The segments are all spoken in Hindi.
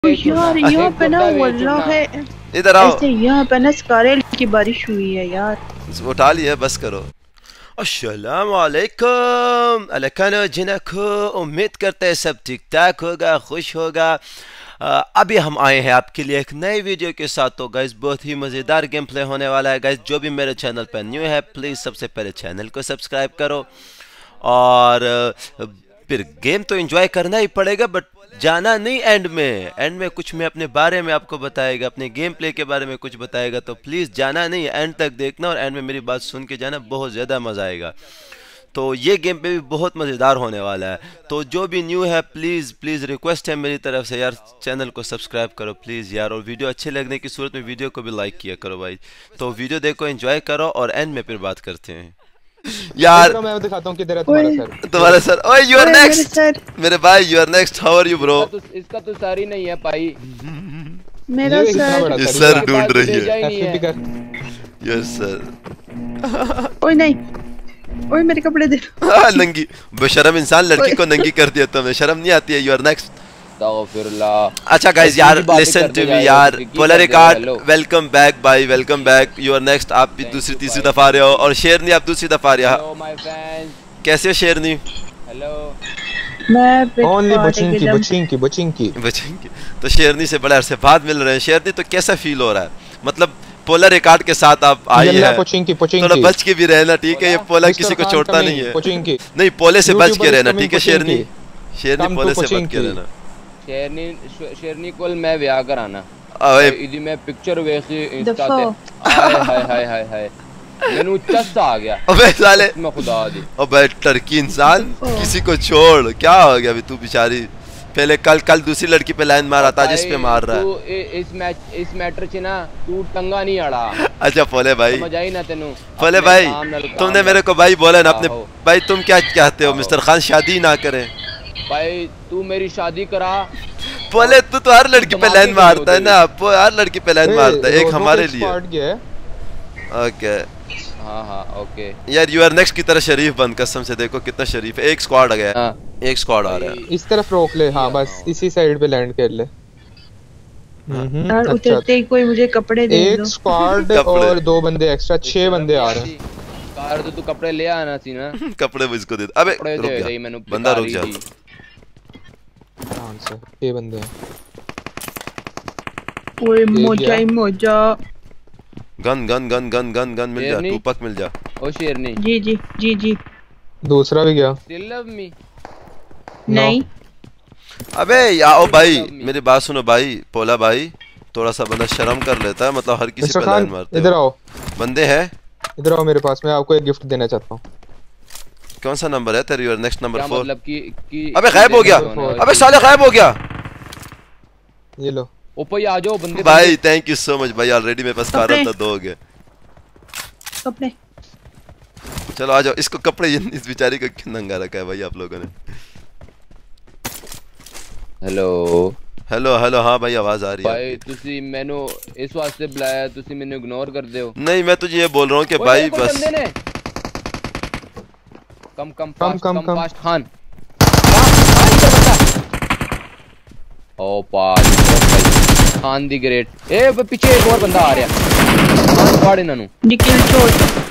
यार यहाँ पे ना वल्लाह है, इधर आओ। ऐसे यहाँ पे ना स्कारल की बारिश हुई है यार। उठा लिया, बस करो। अस्सलाम वालेकुम अलैकुम जिनको, उम्मीद करते हैं सब ठीक ठाक होगा, खुश होगा। अभी हम आए हैं आपके लिए एक नई वीडियो के साथ। तो गाइस बहुत ही मज़ेदार गेम प्ले होने वाला है। गाइस जो भी मेरे चैनल पर न्यू है प्लीज़ सबसे पहले चैनल को सब्सक्राइब करो, और फिर गेम तो एंजॉय करना ही पड़ेगा, बट जाना नहीं एंड में। एंड में कुछ मैं अपने बारे में आपको बताएगा, अपने गेम प्ले के बारे में कुछ बताएगा, तो प्लीज़ जाना नहीं, एंड तक देखना और एंड में मेरी बात सुन के जाना, बहुत ज़्यादा मज़ा आएगा। तो ये गेम पे भी बहुत मज़ेदार होने वाला है। तो जो भी न्यू है प्लीज़ प्लीज़ रिक्वेस्ट है मेरी तरफ से यार, चैनल को सब्सक्राइब करो प्लीज़ यार, और वीडियो अच्छे लगने की सूरत में वीडियो को भी लाइक किया करो भाई। तो वीडियो देखो, एंजॉय करो, और एंड में फिर बात करते हैं यार। मैं दिखाता हूँ किधर है तुम्हारा सर। ओए यू आर नेक्स्ट मेरे भाई, you are next. How are you bro? इसका तो सर ही नहीं है भाई। मेरा सर ढूंढ रही है। Yes sir. ओए नहीं, ओए मेरे कपड़े दे। नंगी बेशरम इंसान, लड़की को नंगी कर दिया तुम्हें, शर्म नहीं आती है? You are next. अच्छा गाइस यार लिसन टू मी यार, पोलरिकार्ड वेलकम बैक भाई, welcome back. You are next. आप भी दूसरी तीसरी दफा आ रहे हो, और शेरनी आप दूसरी दफा आ रहे हो। कैसे हो शेरनी? हेलो। मैं ओनली बचिंकी। तो शेरनी से बड़े अरसे बाद मिल रहे हैं। शेरनी तो कैसा फील हो रहा है? मतलब पोलर रिकॉर्ड के साथ आप आई है, थोड़ा बच के भी रहना, ठीक है? ये पोला किसी को छोड़ता नहीं है। नहीं, पोले से बच के रहना, ठीक है शेरनी? शेरनी पोले से बच के रहना। शेरनी कोल मैं ब्याह कराना। इदी मैं पिक्चर वेखी इंस्टा ते। हाय हाय मैंने चस्सा आ गया। अबे साले, मैं खुदा दी। अबे टर्की इंसान, किसी को छोड़। क्या हो गया अभी? तू बेचारी पहले कल दूसरी लड़की पे लाइन मारा था, जिस पे मार रहा है। इस मैटर च ना तू टंगा नहीं अड़ा। अच्छा पोले भाई, समझ आई ना तेनू? पोले भाई तुमने मेरे को भाई बोला ना अपने भाई, तुम क्या चाहते हो? मिस्टर खान शादी ना करें भाई, तू मेरी शादी करा। बोले तू तो हर लड़की पे लाइन मारता है ना, हर लड़की पे लाइन मारता है। एक हमारे लिए। ओके हाँ ओके यार, यू आर नेक्स्ट की तरह शरीफ बन, कसम से देखो कितना शरीफ है। एक स्क्वाड आ गया। एक स्क्वाड आ रहा है, इस तरफ रोक ले। हाँ बस इसी साइड पे लैंड कर ले। यार उतरते ही कोई मुझे कपड़े दे दो। एक स्क्वाड और 2 बंदे एक्स्ट्रा, 6 बंदे आ रहे हैं। कार तो तू कपड़े ले आना सी ना। कपड़े मुझको दे। अबे रुक जा बंदा, रुक जा। ध्यान से, 6 बंदे हैं। ओए मोजा ही मोजा। गन मिल जा, टूपक मिल जा। ओ शेरनी। जी। दूसरा भी गया। Still love me? नहीं। अबे या ओ भाई मेरी बात सुनो भाई, पोला भाई थोड़ा सा बंदा शर्म कर लेता है, मतलब हर किसी पे लाइन मारते हैं। इधर आओ। बंदे हैं, इधर आओ मेरे पास, मैं आपको एक गिफ्ट देना चाहता हूँ। कौन सा नंबर है तेरी? Next number 4। मतलब कि अबे गायब हो गया। अबे साले गायब हो गया। ये लो। ऊपर आ जाओ बंदे भाई, थैंक यू सो मच भाई। ऑलरेडी मेरे पास कारण था, 2 हो गए कपड़े। चलो आ जाओ। इसको कपड़े, इस बेचारी को क्यों नंगा रखा है भाई आप लोगों ने? हेलो। हाँ भाई आवाज आ रही है भाई। तुसी मैनू इस वास्ते बुलाया, तुसी मैनू इग्नोर कर दे हो। नहीं, मैं तुझे ये बोल रहा हूँ कि भाई बस कम फास्ट खान। ओ पास खान दी ग्रेट। ए पीछे एक और बंदा आ रहा। खान फाड़ इन्हां नू। निकल छोड़।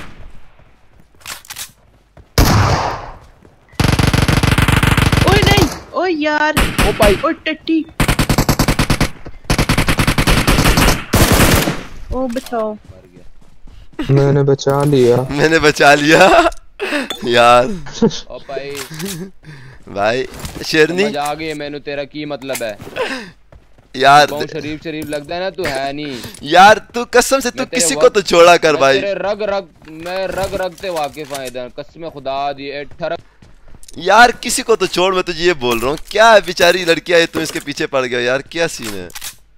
ओए नहीं, ओ यार, ओ भाई, ओ टट्टी। ओ बचाओ। मैंने बचा लिया यार। ओ भाई शेरनी समझ आ गई मैनू तेरा की मतलब है यार। बहुत शरीफ लगता है ना, तू है नहीं यार। तू कसम से तू किसी को तो छोड़ा कर भाई। मैं रग से वाकिफ हूं इधर, कसम खुदा दी। यार किसी को तो छोड़, मैं तुझे ये बोल रहा हूँ। क्या बेचारी लड़की आई, तू इसके पीछे पड़ गया यार, क्या सीन है?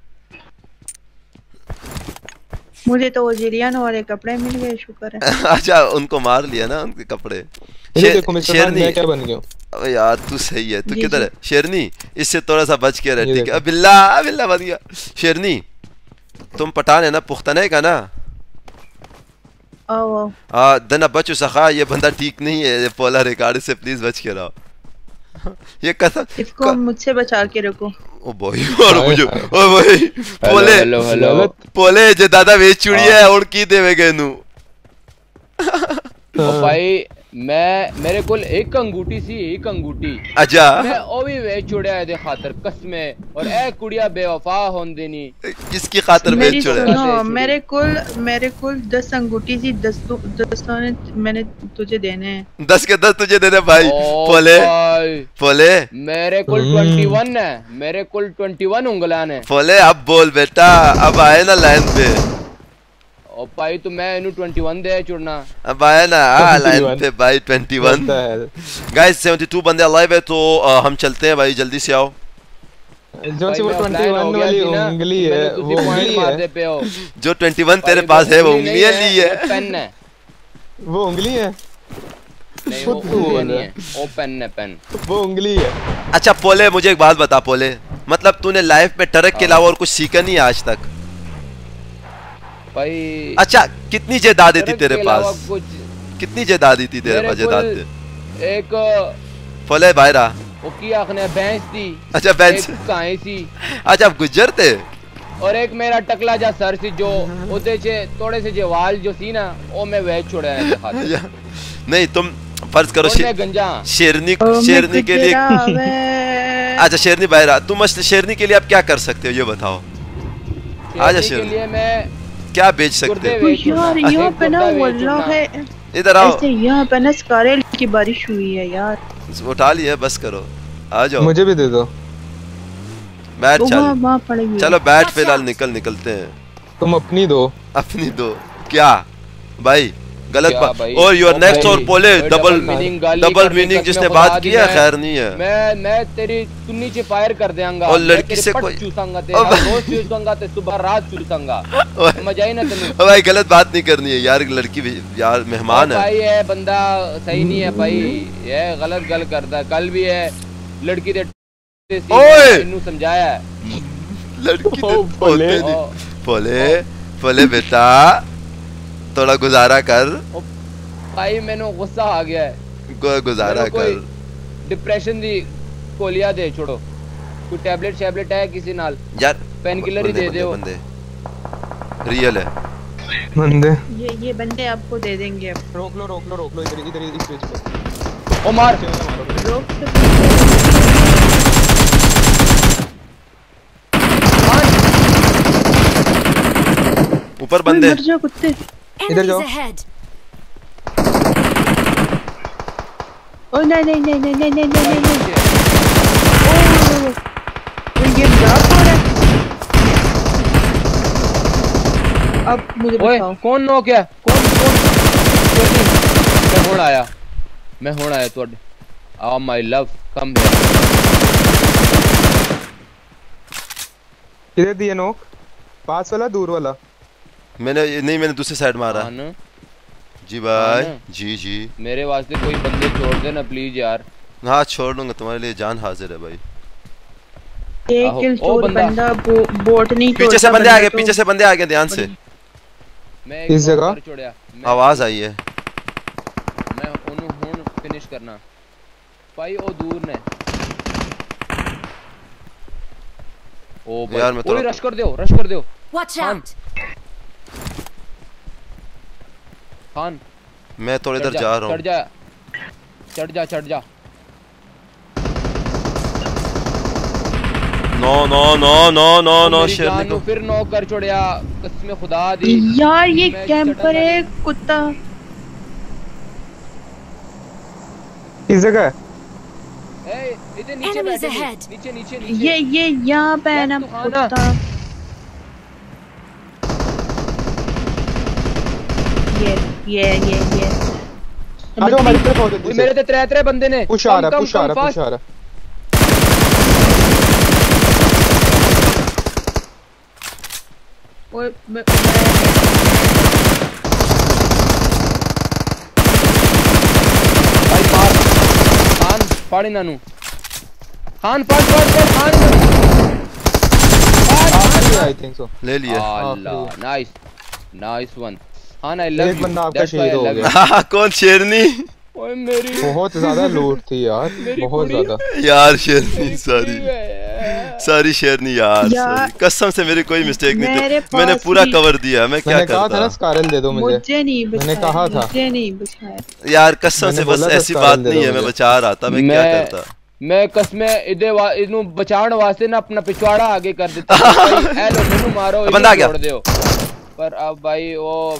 मुझे तो वजीरियान वाले कपड़े मिल गए, शुक्र है। अच्छा उनको मार लिया ना, उनके कपड़े। शेरनी मैं क्या बन गया? अबे यार तू सही है। तू किधर है शेरनी? इससे थोड़ा सा बच के रह, ठीक है? बिल्ला बन गया। शेरनी तुम पठान है ना, पुख्तने का ना? दना बचो सखा, ये बंदा ठीक नहीं है, पोला रिकॉर्ड से प्लीज बच के रहो। ये कसम, इसको मुझसे बचा के रखो। ओ भाई और मुझे ओ भाई पोले हेलो पोले जे दादा वे चुड़िया है और की देवे गनु ओ भाई मेरे कोल एक अंगूठी सी एक अंगूठी अच्छा मैं ओ भी वेच छुड़या है दे खातर कसमे और ए कुड़िया बेवफा होन देनी किसकी खातर वेच छुड़या मेरे कुल 10 अंगूठी सी 10 ने मैंने तुझे देने हैं 10 के 10 तुझे देने भाई पोले पोले मेरे कुल 21 है मेरे कुल 21 उंगलान है पोले अब बोल बेटा अब आए ना लाइन पे ओ भाई तो मैं इनु 21 दे चुड़ना अब आया ना लाइन पे भाई 21 गाइस 72 बंदे अलाइव है तो हम चलते हैं भाई जल्दी से आओ जो सी वो 21 वाली उंगली है वो उंगली है जो 21 तेरे पास है वो उंगली ली है पेन है वो उंगली है नहीं वो उंगली नहीं है वो पेन है पेन वो उंगली है अच्छा पोले मुझे एक बात बता पोले मतलब तूने लाइफ में ट्रक के अलावा और कुछ सीखा नहीं है आज तक भाई अच्छा कितनी जायदाद थी तेरे पास कितनी जायदाद थी तेरे पास जायदाद एक फले भाईरा वो की आखने भैंस थी अच्छा भैंस काई सी अच्छा आप गुजर थे और एक मेरा टकला जा सर सी जो ओदे छे थोड़े से जे वाल जो सी ना वो मैं वेच छोड़ा है खातिर नहीं तुम फर्ज करो शेरनी के लिए अच्छा शेरनी भाईरा तुम शेरनी के लिए आप क्या कर सकते हो ये बताओ आजा शेरनी के लिए मैं क्या बेच सकते हो यार यहाँ पे ना वल्लाह है इधर आओ यहाँ पे ना स्कारेल की बारिश हुई है यार उठा लिया बस करो आ जाओ मुझे भी दे दो बैठ चलो बैठ फिलहाल निकलते हैं तुम अपनी दो क्या भाई गलत बात और योर नेक्स्ट और पोले डबल मीनिंग जिसने बात की है खैर नहीं है मैं तेरी तुन्नी से फायर कर देंगा और लड़की से कोई चूसंगा तेरा रोज चूसंगा ते सुबह रात चूसंगा मजा ही ना तेनू भाई गलत बात नहीं करनी है यार लड़की यार मेहमान है भाई ये बंदा सही नहीं है भाई ये गलत गल करता है कल भी है लड़की दे इन्नू समझाया है लड़की पोले बेटा थोड़ा गुजारा कर भाई मैंने गुस्सा आ गया है गुजारा कर डिप्रेशन दी गोलियां दे छोड़ो कोई टैबलेट है किसी नाल यार पेन किलर ही दे दो बंदे रियल है बंदे ये बंदे आपको दे देंगे अब रोक लो इधर इस पेज पे ओ मार रोक ऊपर बंदे मर जाओ कुत्ते इधर जाओ ओ नहीं ये ब्लॉक हो रहा है अब मुझे बताओ कौन नॉक है कौन मैं होड़ आया तो आ माय लव कम किधर दिया नॉक पास वाला दूर वाला मैंने दूसरी साइड मारा जी भाई जी मेरे वास्ते कोई बंदे छोड़ देना प्लीज यार हाँ छोड़ दूंगा तुम्हारे लिए जान हाजिर है भाई एक किल चोर बंदा बोट नहीं पीछे से बंदे आ गए ध्यान से मैं इस जगह आवाज आई है मैं उन्हें फिनिश करना भाई ओ दूर ने ओ भाई यार मैं तो रश कर दो वॉच आउट खान मैं थोड़ी इधर जा रहा हूँ चढ़ जा नो शेरनी को फिर नो कर छोड़या कसम खुदा दी यार ये कैंपर है कुत्ता किस जगह इधर नीचे बैठे नीचे ये यहाँ पे है ना कुत्ता ये हेलो हमारी तरफ आओ जल्दी से मेरे ते त्रै बंदे ने पुश आ रहा ओए भाई मार खान पाड़ी नानू खान पाड़ खान आई थिंक सो ले लिया अल्लाह नाइस वन हाँ ना एक बंदा आपका शहीद हो गया कौन शेरनी ओए मेरी बहुत ज्यादा लूट थी यार बहुत ज्यादा यार शेरनी सॉरी सॉरी शेरनी यार, सॉरी कसम से मेरी कोई मिस्टेक नहीं थी, मैंने पूरा कवर दिया। मैं क्या करता? कहा था ना स्कारल दे दो मुझे नहीं बचाया, मैंने कहा था मुझे नहीं बचाया यार कसम से, बस ऐसी बात नहीं है, मैं बचा रहा था, मैं क्या करता? मैं कसमें इदे बचाने वास्ते ना अपना पिछवाड़ा आगे कर देता भाई। ए लो मेनू मारो, बंदा आ गया छोड़ दियो। पर अब भाई वो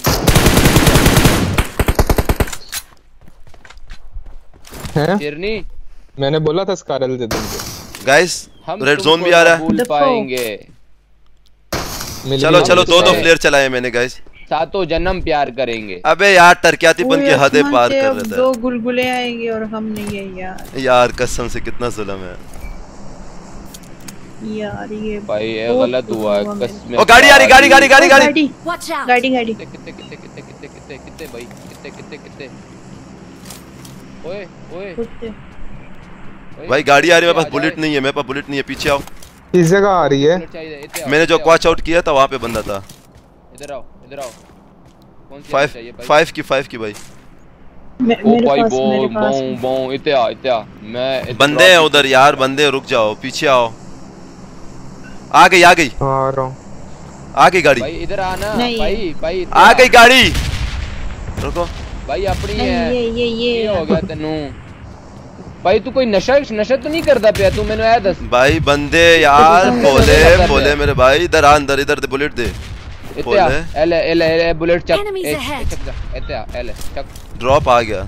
शेरनी, मैंने बोला था स्कारल दे दूंगा। गाइस रेड जोन भी आ रहा है, भूल पाएंगे। चलो चलो, दो फ्लेयर चलाए मैंने गाइस, सातों जन्म प्यार करेंगे। अबे यार टरक्यातीपन की हदें पार कर रहे थे। दो गुलगुले आएंगे और हम नहीं है यार। यार कसम से कितना जुल्म है यार, ये भाई ये गलत हुआ है कसम। ओ गाड़ी आ रही, गाड़ी गाड़ी गाड़ी गाड़ी गाड़ी गाड़ी कितने भाई, कितने ओए ओए भाई गाड़ी आ रही है, मेरे पास बुलेट नहीं है, मेरे पास बुलेट नहीं है, पीछे आओ। किस जगह आ रही है? मैंने जो क्वाच आउट किया था वहां पे बंदा था। इधर आओ, इधर आओ। कौन सी चाहिए भाई? 5 की भाई। ओ भाई बो इत्या मैं बंदे हैं उधर यार, बंदे, रुक जाओ, पीछे आओ। आ गई आ रहा हूं, आ गई गाड़ी भाई, इधर आना भाई आ गई गाड़ी, रुको भाई अपनी है। ये हो गया तेनू भाई, तू कोई नशा तो नहीं करता पिया तू? मैंने आया दस भाई बंदे यार, बोले मेरे भाई, इधर आ, अंदर इधर दे बुलेट दे। एले बुलेट चक ड्रॉप आ गया,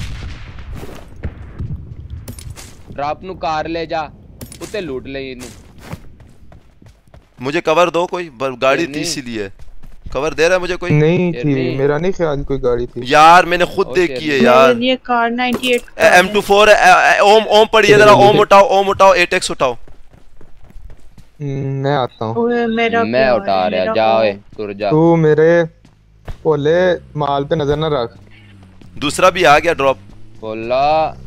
ड्रॉप नु कार ले जा, उते लूट ले इनु। मुझे कवर दो कोई, गाड़ी थी इसीलिए। कवर दे रहा है मुझे कोई? नहीं थी, मेरा नहीं ख्याल कोई गाड़ी थी यार, मैंने खुद देखी है यार। ये कार 98 M24 ओम पड़ी है, जरा ओम उठाओ 8x उठाओ। मैं आता हूँ, मैं उठा रहा, जाओ तुर जा। तू मेरे पोले माल पे नजर ना रख। दूसरा भी आ गया ड्रॉप। पोला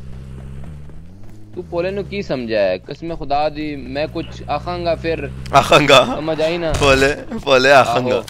तू पोले नु की समझा है? कसम खुदा दी मैं कुछ आखांगा फिर समझ आई ना। पोले आखांगा।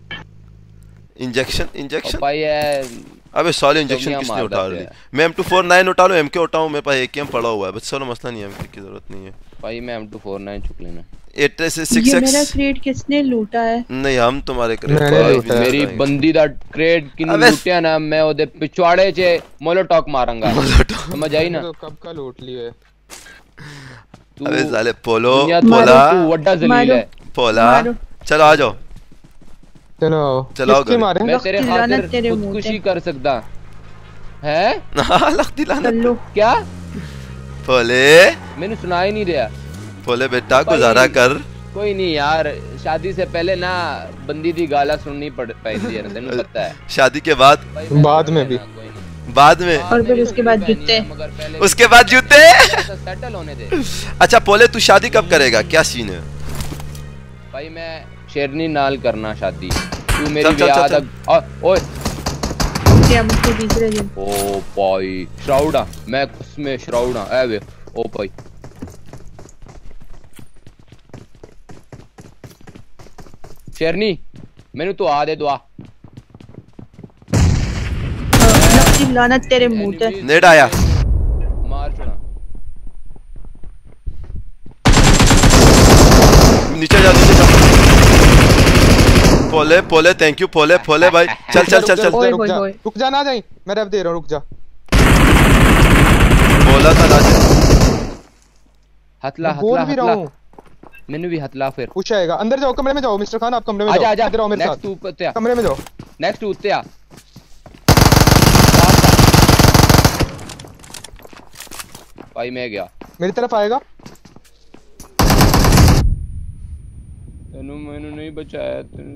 इंजेक्शन भाई है। अबे सॉरी, इंजेक्शन किसने उठा ली? मैं M249 उठा लूं, MK उठाऊं? मेरे पास AKM पड़ा हुआ है, बस चलो मसला नहीं है, MK की जरूरत नहीं है भाई। मैं M249 चुक लेना। 866 ये मेरा क्रेट किसने लूटा है? नहीं, हम तुम्हारे क्रेट मेरी बंदी दा क्रेट किने लूटिया ना, मैं ओदे पिछवाड़े चे मोलोटॉक मारूंगा, समझ आई ना? कब का लूट लिए तू? अबे साले पोला तू वड्डा जलील है पोला। चलो आ जाओ, चलो मारे। मैं तेरे खातिर खुदकुशी कर सकता है। लगती लानत क्या पोले? मैंने सुना ही नहीं रहा। पोले बेटा गुजारा कर। कोई नहीं यार, शादी से पहले ना बंदी दी गाला सुननी पड़ती है, तेनू पता है। शादी के बाद में भी और फिर उसके बाद जूते, उसके बाद जूते। सेटल होने दे। अच्छा पोले, तू शादी कब करेगा? क्या सीन है भाई? मैं शेरनी नाल करना शादी। तू मेरी ब्याह तक ओए क्या मुझे तीसरे दिन। ओ भाई श्राउडा, मैं उसमें श्राउडा ए वे। ओ भाई शेरनी मैंने तो आ दे दुआ। लानत तेरे मुंह पे। नेट आया, मार चढ़ा। नीचे जा, नीचे जा। पोले थैंक यू पोले भाई। चल रुक जा ना जाई, मैं रब दे रहा हूं, रुक जा। बोला था ना हथला मैंने भी हथला। फिर कुछ आएगा, अंदर जाओ, कमरे में जाओ मिस्टर खान, आप कमरे में जाओ। आजा इधर आओ मेरे साथ, कमरे में जाओ। नेक्स्ट उत्ते आ। भाई मैं गया, मेरी तरफ आएगा। मैंने नहीं बचाया तूने।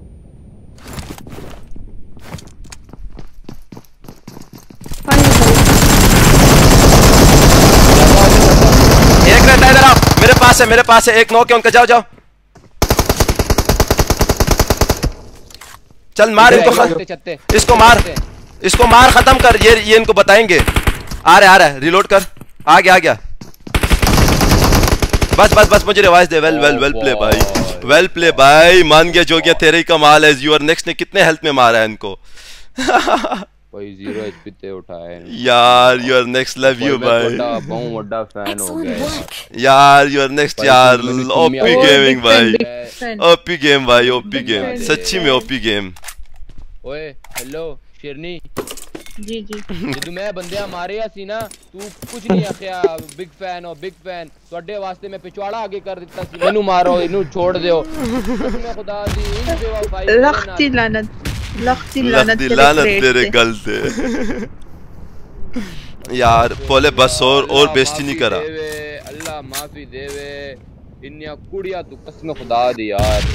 एक रहता है, इधर आओ, मेरे पास है एक नॉक है उनका। जाओ चल मार इनको, इसको मार खत्म कर। ये इनको बताएंगे। आ रहा है, रिलोड कर। आ गया। बस मुझे रिवाइज दे। वेल प्ले भाई, मान गया जो गया तेरे ही कमाल है। यूर नेक्स्ट ने कितने हेल्थ में मारा है इनको। कोई 0 HP ते उठाया यार। You are next, love you भाई। बहुत बड़ा फैन हो गया यार। यू आर नेक्स्ट यार। ओपी गेमिंग भाई, ओपी गेम भाई, ओपी गेम, सच्ची में ओपी गेम। ओए हेलो शेरनी जी जी ਜਦੋਂ ਮੈਂ ਬੰਦਿਆਂ ਮਾਰਿਆ ਸੀ ਨਾ ਤੂੰ ਕੁਝ ਨਹੀਂ ਆਖਿਆ ਬਿਗ ਫੈਨ ਹੋ ਬਿਗ ਫੈਨ ਤੁਹਾਡੇ ਵਾਸਤੇ ਮੈਂ ਪਿਛਵਾੜਾ ਅੱਗੇ ਕਰ ਦਿੱਤਾ ਸੀ ਮੈਨੂੰ ਮਾਰੋ ਇਹਨੂੰ ਛੋੜ ਦਿਓ ਮੈਂ ਖੁਦਾ ਦੀ ਇੰਜ ਬੇਵਫਾਈ लख्ती लानत तेरे गल से यार। पोले बस और बेइज्जती नहीं करा। अल्लाह माफी देवे इन्या कुड़िया तू कसम खुदा दी यार।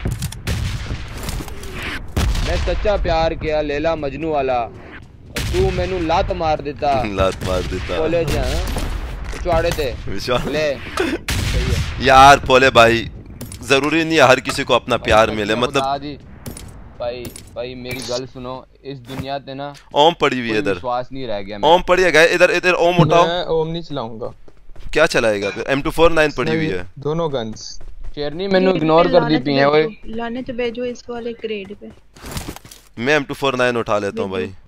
मैं सच्चा प्यार किया लैला मजनू वाला, तू मैनू लात मार देता पोले जा पिछवाड़े थे ले। यार पोले भाई जरूरी नहीं है हर किसी को अपना प्यार मिले, मतलब भाई मेरी गल सुनो, इस दुनिया पे ना ओम पड़ी हुई है इधर, विश्वास नहीं रह गया। ओम पड़ी है इधर ओम उठाओ। मैं ओम नहीं चलाऊंगा। क्या चलाएगा फिर? M249 पड़ी हुई है, दोनों गन्स। शेरनी मैंने इग्नोर कर दी पी है ओए। लाने तो भेजो इस वाले ग्रेड पे। मैं M249 उठा लेता हूं भाई।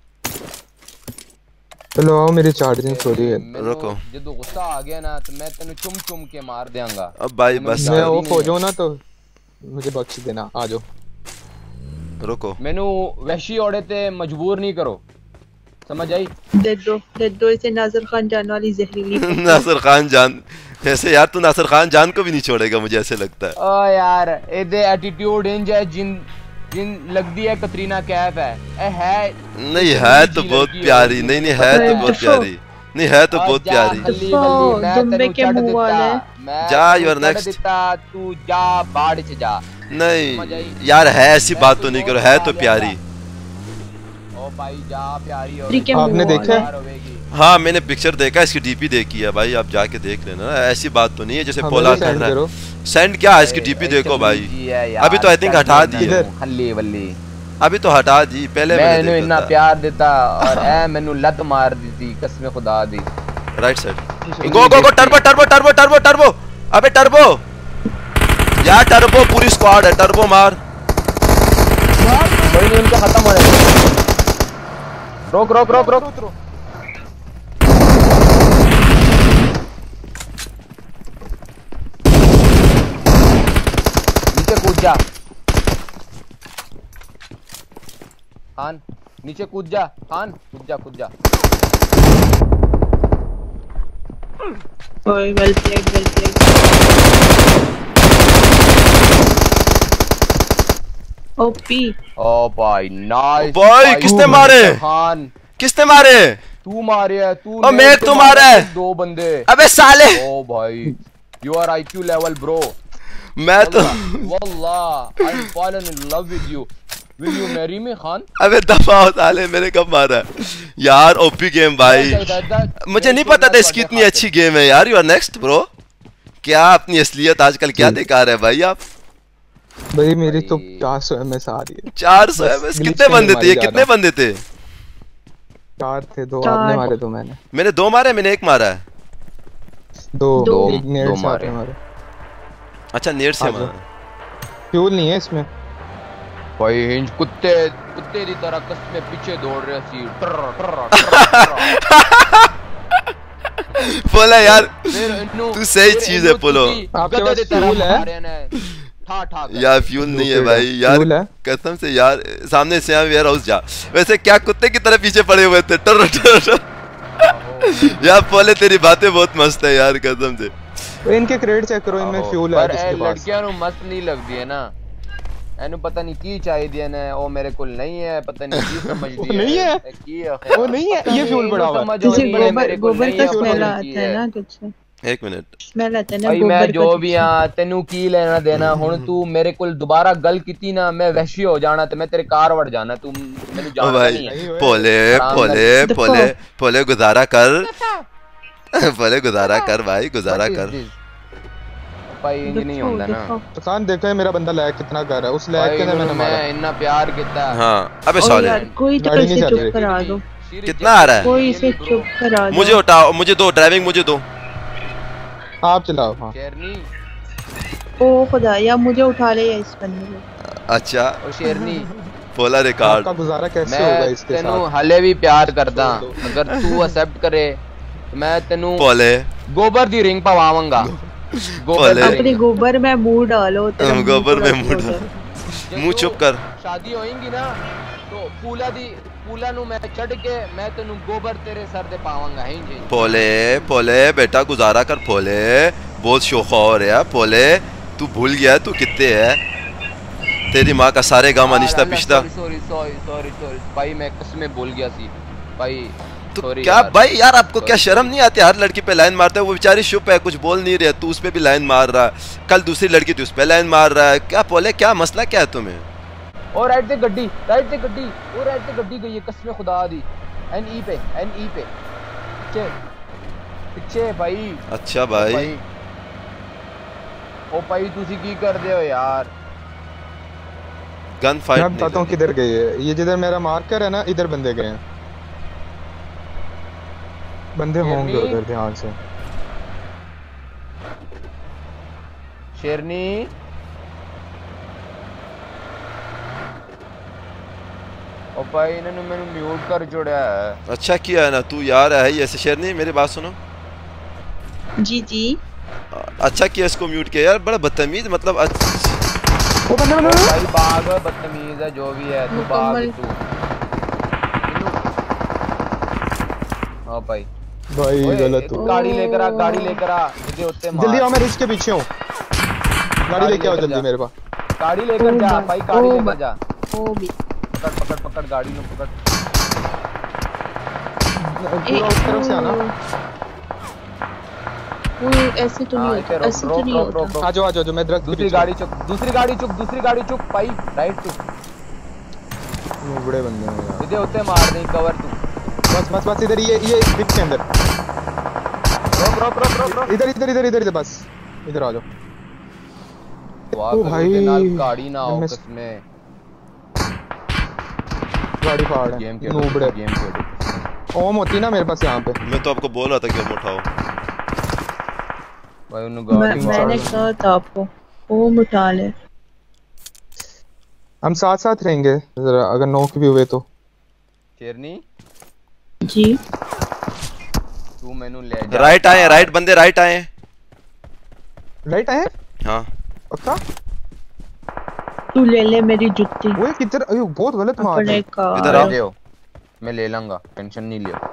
चलो आओ, मेरी चार्जिंग थोड़ी है। रुको, जब गुस्सा आ गया ना तो मैं तेनु चुम के मार देंगा। अब भाई बस मैं ऑफ हो जाऊं ना तो मुझे बख्श देना, आ जाओ। रुको, मैनू वहशी औड़े ते मजबूर नहीं करो, समझ आई? दे दो इसे नासिर खान जान वाली जहरीली। नासिर खान जान ऐसे यार, तू नासिर खान जान को भी नहीं छोड़ेगा मुझे ऐसे लगता है। ओ यार एदे एटीट्यूड इंज है जिन लगदी है कतरीना कैफ है। नहीं है तो बहुत प्यारी, नहीं है तो बहुत प्यारी, नहीं है तो बहुत प्यारी। दुम्बे के मुंह वाले जा, यूर नेक्स्ट। तू जा बाढ़ से जा। नहीं यार है ऐसी बात तो नहीं करो, है तो प्यारी। ओ भाई जा प्यारी हो। आपने देखा? हाँ मैंने पिक्चर देखा, इसकी डीपी देखी है भाई, आप जाके देख लेना। ऐसी बात तो नहीं है जैसे पोला कर रहा है। सेंड क्या है इसकी डीपी देखो भाई। अभी तो आई थिंक हटा दी है, अभी तो हटा दी, पहले मैंने इतना प्यार देता और ए मैंने लत मार दी थी कसम खुदा दी। Right side go go go, turbo turbo turbo turbo turbo, अबे टर्बो यार, टर्बो पूरी स्क्वाड है, टर्बो मार। कोई नहीं, उनका खत्म हो रहा है। रोक रोक रोक रोक, नीचे कूद जा खान, नीचे कूद जा खान, कूद जा कूद जा। ओए well played well played. OP ओ भाई नाइस भाई। किसने मारे खान? किसने मारे? तू मारे है तू। और मैं तो मारा है दो बंदे। अबे साले। ओ भाई you are IQ level bro. मैं तो वल्लाह I fallen in love with you, will you marry me Khan? अबे दफा हो साले, मैंने कब मारा यार? ओपी गेम भाई, मुझे नहीं पता था इसकी इतनी अच्छी गेम है यार। You are next bro. क्या अपनी असलियत आजकल क्या दिखा रहे हैं भाई आप? भाई मेरी तो 400 MS आ रही है। 400 MS? कितने बंदे थे? कितने बंदे थे? 4 थे, 2 आपने मारे, 2 मैंने 2 मारे, मैंने 1 मारा है। 2 मारे। अच्छा नेट से मारा। फ्यूल नहीं है इसमें भाई। हिंज कुत्ते दी तरह कसमे पीछे दौड़ रहे सी। बोला यार तू सही चीज है पोलो। आपके पास फ्यूल है? यार फ्यूल नहीं है भाई यार, कसम से यार। सामने से वेयर हाउस जा। वैसे क्या कुत्ते की तरह पीछे पड़े हुए थे? टर टर यार पोले तेरी बातें बहुत मस्त है यार कसम से। इनके क्रेडिट चेक करो, इनमें फ्यूल है किसके पास? लड़कियां नु मस्त नहीं लगदी है ना, एनु पता नहीं की चाहिए ना। ओ मेरे को नहीं है, पता नहीं की समझदी है। नहीं है की वो नहीं है, ये फ्यूल बड़ा हुआ है। गोबर का स्मेल आता है ना तुझसे। एक मिनट, स्मेल आता है ना भाई गोबर मैं जो भी हां तेनू की लेना देना। हुन तू मेरे को दोबारा गल कीती ना, मैं वहशी हो जाना ते मैं तेरे कार वड़ जाना। तू मेनू जानदा नहीं है। पोले पोले पोले पोले गुजारा कर, पोले गुजारा कर भाई, गुजारा कर भाई। इंज नहीं होता ना। पठान देखो है मेरा बंदा लैग कितना कर रहा है, उस लैग के मैंने मारा। मैं इतना प्यार किया। हां अबे साले कोई तो कैसे चुप करा दो। कितना आ रहा है? कोई इसे चुप करा दो। मुझे उठाओ, मुझे दो ड्राइविंग, मुझे दो। आप चलाओ। हां शेरनी, ओ खुदा या मुझे उठा ले या इस बंदे को। अच्छा ओ शेरनी पोला रिकॉर्ड आपका गुजारा कैसे होगा मैं इसके तेनू साथ? हले भी प्यार करदा, अगर तू एक्सेप्ट करे तो मैं तेनू पोले गोबर दी रिंग पवावांगा। गोबर दी अपनी रिंग। गोबर में मुंह डालो, तेरा मुंह गोबर पूरा में मुंह हो डालो। जाए। मुंह चुप कर। शादी होएगी ना तो पूला नु मैं चढ़ के मैं तेनू गोबर तेरे सर दे पावांगा ही जी। पोले पोले बेटा गुजारा कर पोले, बहुत शौक और है पोले। तू भूल गया तू कितने है? तेरी माँ का सारे गाँव अनिश्ता पिछता। सॉरी भाई, मैं कसमें भूल गया सी भाई। तो सॉरी क्या भाई यार, आपको क्या शर्म नहीं आती? हर लड़की पे लाइन मारता है, वो बेचारी चुप है, कुछ बोल नहीं रही, तू उस पे भी लाइन मार रहा है। कल दूसरी लड़की थी उस पे लाइन मार रहा है। क्या पोले, क्या मसला क्या है तुम्हें? और राइट से गड्डी गई है कसमें खुदा दी। एनई पे पीछे भाई। अच्छा भाई ओ भाई तुसी की कर दे हो यार? गन फाइट मैं बताता हूँ किधर गए है। ये जिधर मेरा मार्कर है ना, इधर बंदे गए हैं। बंदे होंगे उधर, ध्यान से। शेरनी ओ भाई इन्होंने मैंने म्यूट कर जोड़ा है। अच्छा किया है ना तू यार है ऐसे शेर नहीं। मेरी बात सुनो। जी जी अच्छा किया इसको म्यूट किया यार, बड़ा बदतमीज मतलब। वो बंदे भाई बाग है, बदतमीज है, जो भी है तू बाग है तू। हाँ भाई गलत हो। गाड़ी लेकर आ मुझे उत्ते मार। जल्दी आओ, मैं रिच के पीछे हूँ। गाड़ी लेके आओ जल्दी मेरे पास। गाड़ी लेकर जा भाई, गाड़ी लेकर जा। वो भी पकड़ गाड़ी में पकड़। पूरा उस तरफ से आना। वो ऐसे तो नहीं होता, ऐसे तो नहीं होता। आ जाओ मैं दरख्त दूसरी गाड़ी चुक भाई, राइट चुक। बड़े बंदे हैं यार। इधर होते मार दे कवर तू। बस इधर ये बिग के अंदर। रोक। इधर बस इधर आ जाओ। ओ भाई गाड़ी ना हो किसमें। गाड़ी फाड़ है। गेम खेल। ओम होती ना मेरे पास यहाँ पे। मैं तो आपको बोल रहा था कि ओम उठाओ भाई। मैंने कहा था आपको ओम उठा ले। हम साथ रहेंगे जरा, अगर नॉक भी हुए तो। शेरनी जी तू मेनू ले जा। राइट आए, राइट बंदे राइट आए। हाँ पक्का? तू ले ले मेरी जुत्ती। वो किधर? अयो बहुत गलत मार है। इधर आओ। मैं ले लूंगा, टेंशन नहीं लियो।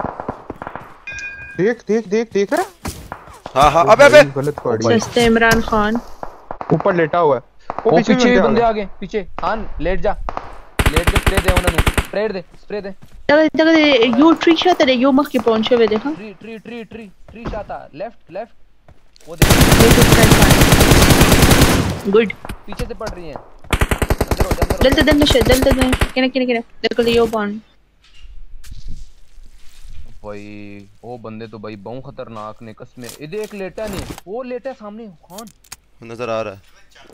देख रहा? हाँ अबे गलत पड़ी। सस्ते इमरान खान ऊपर लेटा हुआ है। वो पीछे भी बंदे आगे पीछे। खान लेट जा, लेट के स्प्रे दे उन्हें। स्प्रे दे। तक यू ट्री शॉट है, यू मख के पहुंचे हुए देखा। ट्री शॉट लेफ्ट वो देख। गुड। पीछे से पड़ रही हैं। अंदर दलते किने देखो यो बॉन भाई। वो बंदे तो भाई बहुत खतरनाक ने कसमें। इधर एक लेटा नहीं, वो लेटा सामने। खान नजर आ रहा है।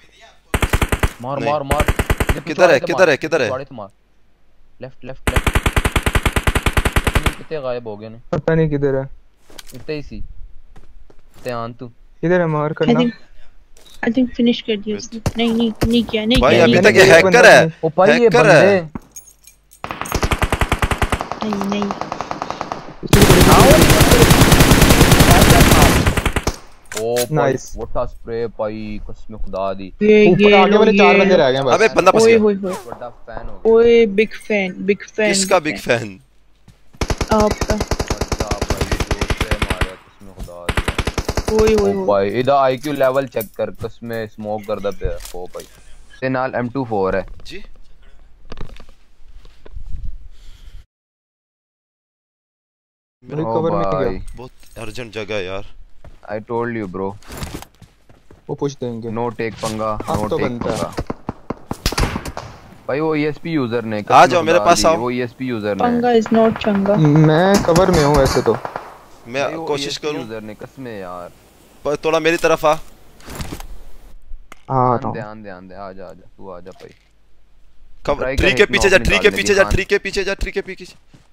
मार। किधर है? मार। लेफ्ट कितने गायब हो गए ने, पता नहीं किधर है। इतने ही सी ध्यान तू किधर है? मार करना। आई थिंक फिनिश कर दिया उसने। नहीं किया भाई अभी तक ये हैकर है। ओ भाई ये बंदे नहीं ओ नाइस। व्हाट अ स्प्रे भाई, कसम खुदा दी। ऊपर आगे वाले 4 बंदे रह गए बस। अबे बंदा फंस गया। बड़ा फैन हो गया। ओए बिग फैन किसका बिग फैन? आपका। बड़ा भाई जो स्प्रे मारे कसम खुदा दी। ओए भाई इधर आईक्यू लेवल चेक कर, कसम स्मोक करदा पे। ओ भाई ते नाल M24 है जी। कवर में गया। बहुत अर्जेंट जगह है यार। आई टोल्ड यू ब्रो, वो पूछ देंगे। नो टेक पंगा, नो तो टेक बनता है। पंगा। भाई वो ESP यूजर ने, आ जाओ मेरे पास आओ। वो ESP यूजर ने। पंगा इज नॉट चंगा। मैं कवर में हूं ऐसे तो। मैं कोशिश करूं। यूजर ने कसम यार। पर थोड़ा मेरी तरफ आ। ध्यान दे। आ जा तू आ जा भाई। कवर ट्री के पीछे जा, ट्री के पीछे।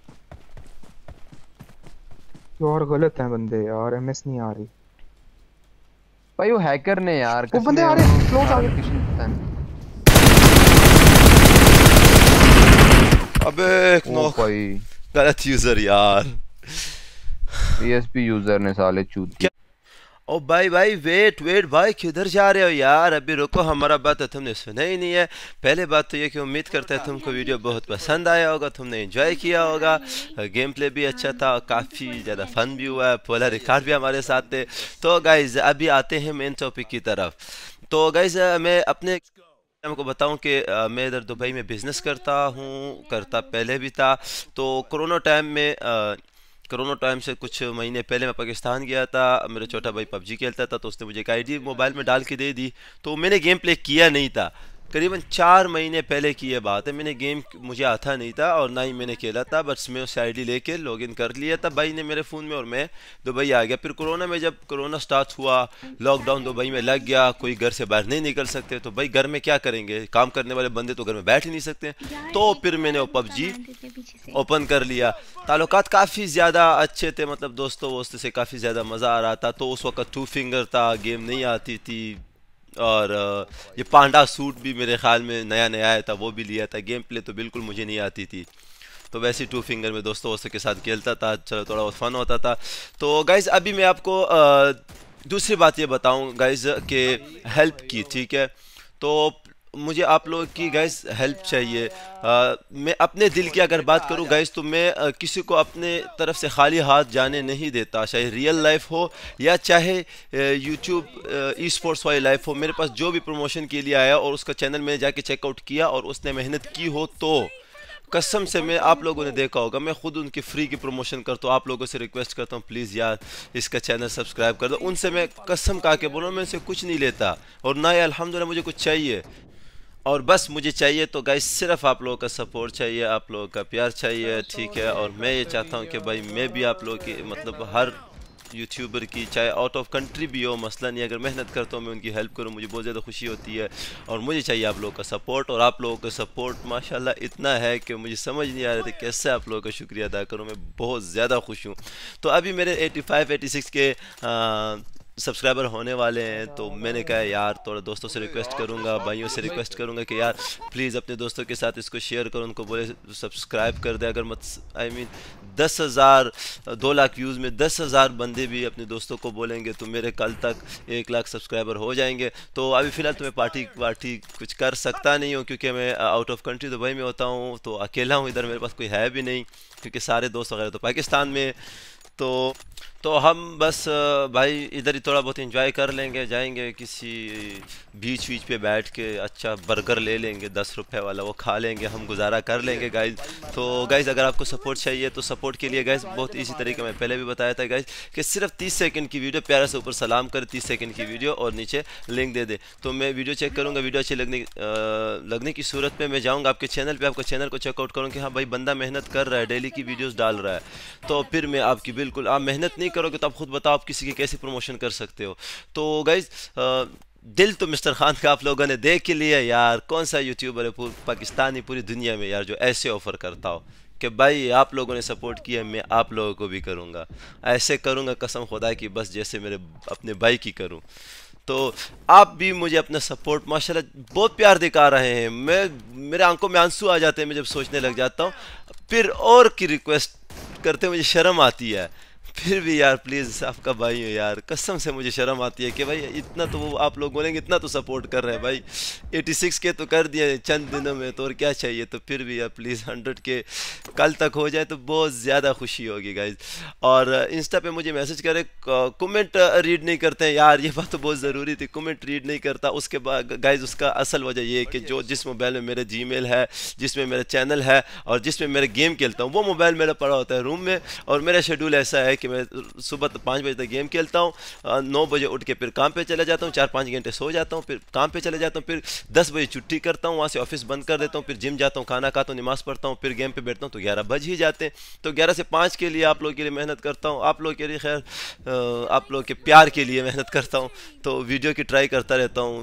और गलत है बंदे यार, MS नहीं आ रही। भाई वो हैकर ने यार, वो बंदे आ रहे हैं, क्लोज आ गए। अबे एक ओ नॉक, भाई गलत यूजर यार। पीएसपी यूजर ने साले चूत। ओ भाई भाई वेट वेट भाई, किधर जा रहे हो यार? अभी रुको, हमारा बात तो तुमने सुना ही नहीं है। पहले बात तो ये कि उम्मीद करते हैं तुमको वीडियो बहुत पसंद आया होगा, तुमने एंजॉय किया होगा। गेम प्ले भी अच्छा था, काफ़ी ज़्यादा फन भी हुआ है, पोलर रिकॉर्ड भी हमारे साथ थे। तो गाइज अभी आते हैं मेन टॉपिक की तरफ। तो गाइज मैं अपने आपको बताऊं कि मैं इधर दुबई में बिज़नेस करता हूं, करता पहले भी था। तो कोरोना टाइम से कुछ महीने पहले मैं पाकिस्तान गया था। मेरा छोटा भाई पबजी खेलता था, तो उसने मुझे एक आईडी मोबाइल में डाल के दे दी। तो मैंने गेम प्ले किया नहीं था, करीबन 4 महीने पहले की ये बात है। मैंने गेम मुझे आता नहीं था और ना ही मैंने खेला था, बस मैं उस आईडी लेके लॉगिन कर लिया था भाई ने मेरे फ़ोन में, और मैं दुबई आ गया। फिर कोरोना में जब कोरोना स्टार्ट हुआ, लॉकडाउन दुबई में लग गया, कोई घर से बाहर नहीं निकल सकते, तो भाई घर में क्या करेंगे, काम करने वाले बंदे तो घर में बैठ ही नहीं सकते। तो फिर मैंने वो पबजी ओपन कर लिया। ताल्लुकात काफ़ी ज़्यादा अच्छे थे, मतलब दोस्तों वोस्तों से काफ़ी ज़्यादा मज़ा आ रहा था। तो उस वक्त 2 फिंगर था, गेम नहीं आती थी, और ये पांडा सूट भी मेरे ख्याल में नया नया आया था, वो भी लिया था। गेम प्ले तो बिल्कुल मुझे नहीं आती थी, तो वैसे ही 2 फिंगर में दोस्तों के साथ खेलता था, चलो थोड़ा बहुत फन होता था। तो गाइज अभी मैं आपको दूसरी बात ये बताऊं गाइज कि हेल्प की, ठीक है? तो मुझे आप लोगों की गाइज हेल्प चाहिए। मैं अपने दिल की अगर बात करूं गाइज, तो मैं किसी को अपने तरफ से खाली हाथ जाने नहीं देता, चाहे रियल लाइफ हो या चाहे यूट्यूब ई स्पोर्ट्स वाली लाइफ हो। मेरे पास जो भी प्रमोशन के लिए आया और उसका चैनल मैंने जाके चेकआउट किया और उसने मेहनत की हो, तो कसम से मैं, आप लोगों ने देखा होगा, मैं खुद उनकी फ्री की प्रमोशन करता हूँ। आप लोगों से रिक्वेस्ट करता हूँ प्लीज़ यार इसका चैनल सब्सक्राइब कर दो। उनसे मैं कसम खा के बोलूँ, मैं उनसे कुछ नहीं लेता और ना ही अल्हम्दुलिल्लाह मुझे कुछ चाहिए, और बस मुझे चाहिए तो गाइस सिर्फ आप लोगों का सपोर्ट चाहिए, आप लोगों का प्यार चाहिए, ठीक है? और मैं ये चाहता हूँ कि भाई मैं भी आप लोगों की, मतलब हर यूट्यूबर की, चाहे आउट ऑफ कंट्री भी हो, मसला नहीं, अगर मेहनत करता हूँ मैं उनकी हेल्प करूँ, मुझे बहुत ज़्यादा खुशी होती है। और मुझे चाहिए आप लोगों का सपोर्ट, और आप लोगों का सपोर्ट माशाल्लाह इतना है कि मुझे समझ नहीं आ रहा था कैसे आप लोगों का शुक्रिया अदा करूँ। मैं बहुत ज़्यादा खुश हूँ। तो अभी मेरे 85-86 के सब्सक्राइबर होने वाले हैं, तो मैंने कहा यार थोड़ा दोस्तों से रिक्वेस्ट करूंगा, भाइयों से रिक्वेस्ट करूंगा कि यार प्लीज़ अपने दोस्तों के साथ इसको शेयर करो, उनको बोले सब्सक्राइब कर दे। अगर मत 10,000 2 लाख व्यूज़ में 10,000 बंदे भी अपने दोस्तों को बोलेंगे तो मेरे कल तक 1 लाख सब्सक्राइबर हो जाएंगे। तो अभी फ़िलहाल तो मैं पार्टी कुछ कर सकता नहीं हूँ, क्योंकि मैं आउट ऑफ कंट्री दुबई में होता हूँ, तो अकेला हूँ इधर, मेरे पास कोई है भी नहीं, क्योंकि सारे दोस्त वगैरह तो पाकिस्तान में। तो हम बस भाई इधर ही थोड़ा बहुत एंजॉय कर लेंगे, जाएंगे किसी बीच वीच पे बैठ के अच्छा बर्गर ले लेंगे 10 रुपए वाला, वो खा लेंगे, हम गुजारा कर लेंगे गाइज। तो गाइज अगर आपको सपोर्ट चाहिए तो सपोर्ट के लिए गाइज बहुत इसी तरीके मैं पहले भी बताया था गाइज कि सिर्फ 30 सेकंड की वीडियो, प्यारा से ऊपर सलाम कर 30 सेकंड की वीडियो और नीचे लिंक दे दे, तो मैं वीडियो चेक करूँगा। वीडियो अच्छी लगने की सूरत में मैं जाऊँगा आपके चैनल पर, आपका चैनल को चेकआउट करूँ कि हाँ भाई बंदा मेहनत कर रहा है, डेली की वीडियोज़ डाल रहा है, तो फिर मैं आपकी, बिल्कुल आप मेहनत नहीं करोगे तो आप खुद बताओ आप किसी की कैसे प्रमोशन कर सकते हो। तो गाइज दिल तो मिस्टर खान का आप लोगों ने देख के लिया यार, कौन सा यूट्यूबर है पाकिस्तानी पूरी दुनिया में यार जो ऐसे ऑफर करता हो कि भाई आप लोगों ने सपोर्ट किया, मैं आप लोगों को भी करूँगा, ऐसे करूँगा कसम खुदा की, बस जैसे मेरे अपने भाई की करूँ। तो आप भी मुझे अपना सपोर्ट माशाल्लाह बहुत प्यार दिखा रहे हैं, मेरे आंखों में आंसू आ जाते हैं मैं जब सोचने लग जाता हूँ, फिर और की रिक्वेस्ट करते मुझे शर्म आती है, फिर भी यार प्लीज़ आपका भाई हो यार, कसम से मुझे शर्म आती है कि भाई इतना तो वो आप लोग बोलेंगे इतना तो सपोर्ट कर रहे हैं भाई, 86 के तो कर दिया चंद दिनों में, तो और क्या चाहिए। तो फिर भी यार प्लीज़ 100 के कल तक हो जाए तो बहुत ज़्यादा खुशी होगी गाइज। और इंस्टा पे मुझे मैसेज करे, कमेंट रीड नहीं करते हैं यार, ये बात तो बहुत ज़रूरी थी, कमेंट रीड नहीं करता। उसके बाद गाइज उसका असल वजह ये है कि जिस मोबाइल में मेरा जीमेल है, जिसमें मेरा चैनल है और जिसमें मेरा गेम खेलता हूँ, वो मोबाइल मेरा पड़ा होता है रूम में, और मेरा शेड्यूल ऐसा है कि मैं सुबह 5 बजे तक गेम खेलता हूँ, 9 बजे उठ के फिर काम पे चले जाता हूँ, 4-5 घंटे सो जाता हूँ, फिर काम पे चले जाता हूँ, फिर 10 बजे छुट्टी करता हूँ, वहाँ से ऑफिस बंद कर देता हूँ, फिर जिम जाता हूँ, खाना खाता हूँ, नमाज़ पढ़ता हूँ, फिर गेम पे बैठता हूँ, तो 11 बज ही जाते हैं। तो 11 से 5 के लिए आप लोगों के लिए मेहनत करता हूँ, आप लोगों के लिए खैर आप लोगों के प्यार के लिए मेहनत करता हूँ, तो वीडियो की ट्राई करता रहता हूँ,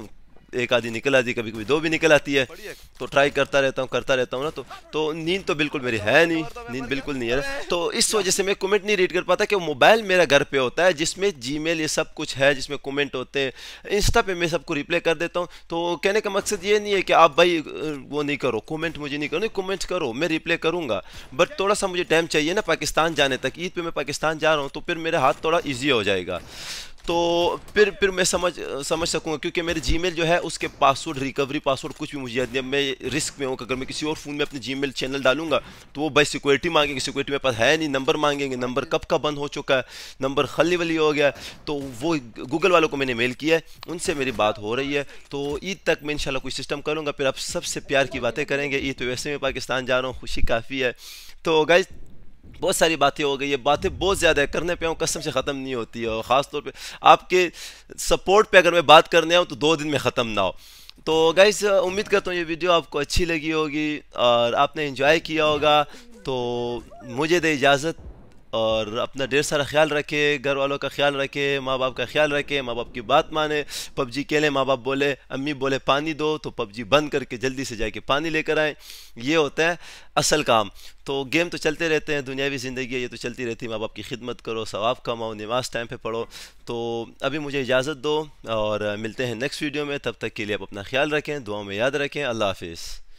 एक आधी निकल आती, कभी कभी 2 भी निकल आती है, तो ट्राई करता रहता हूँ ना। तो नींद तो बिल्कुल मेरी है नहीं, नींद बिल्कुल नहीं है। तो इस वजह से मैं कमेंट नहीं रीड कर पाता कि मोबाइल मेरा घर पे होता है जिसमें जीमेल ये सब कुछ है, जिसमें कमेंट होते हैं। इंस्टा पे मैं सबको रिप्लाई कर देता हूँ। तो कहने का मकसद ये नहीं है कि आप भाई वो नहीं करो, कमेंट मुझे नहीं करो, नहीं कमेंट करो, मैं रिप्लाई करूँगा, बट थोड़ा सा मुझे टाइम चाहिए ना पाकिस्तान जाने तक। ईद पे मैं पाकिस्तान जा रहा हूँ तो फिर मेरे हाथ थोड़ा ईजी हो जाएगा, तो फिर मैं समझ सकूंगा, क्योंकि मेरे जीमेल जो है उसके पासवर्ड, रिकवरी पासवर्ड कुछ भी मुझे याद नहीं। मैं रिस्क में हूँ, अगर मैं किसी और फ़ोन में अपने जीमेल चैनल डालूंगा तो वो भाई सिक्योरिटी मांगेंगे, सिक्योरिटी मेरे पास है नहीं, नंबर मांगेंगे, नंबर कब का बंद हो चुका है, नंबर खली वली हो गया। तो वो गूगल वालों को मैंने मेल किया है, उनसे मेरी बात हो रही है, तो ईद तक मैं इंशाल्लाह कोई सिस्टम करूँगा, फिर आप सबसे प्यार की बातें करेंगे। ईद तो वैसे मैं पाकिस्तान जा रहा हूँ, खुशी काफ़ी है। तो गाइस बहुत सारी बातें हो गई है, बातें बहुत ज़्यादा है, करने पे आऊँ कसम से ख़त्म नहीं होती है, और ख़ास तौर पे आपके सपोर्ट पे अगर मैं बात करने आऊँ तो 2 दिन में ख़त्म ना हो। तो गाइस उम्मीद करता हूँ ये वीडियो आपको अच्छी लगी होगी और आपने एंजॉय किया होगा। तो मुझे दे इजाज़त, और अपना ढेर सारा ख्याल रखे, घर वालों का ख्याल रखे, माँ बाप का ख्याल रखे, माँ बाप की बात माने। पबजी खेलें, माँ बाप बोले, अम्मी बोले पानी दो तो पबजी बंद करके जल्दी से जाके पानी लेकर आएँ, ये होता है असल काम। तो गेम तो चलते रहते हैं, दुनियावी ज़िंदगी है ये तो चलती रहती है। माँ बाप की खिदमत करो, सवाब कमाओ, नमाज टाइम पे पढ़ो। तो अभी मुझे इजाज़त दो और मिलते हैं नेक्स्ट वीडियो में, तब तक के लिए आप अपना ख्याल रखें, दुआ में याद रखें। अल्लाह हाफिज़।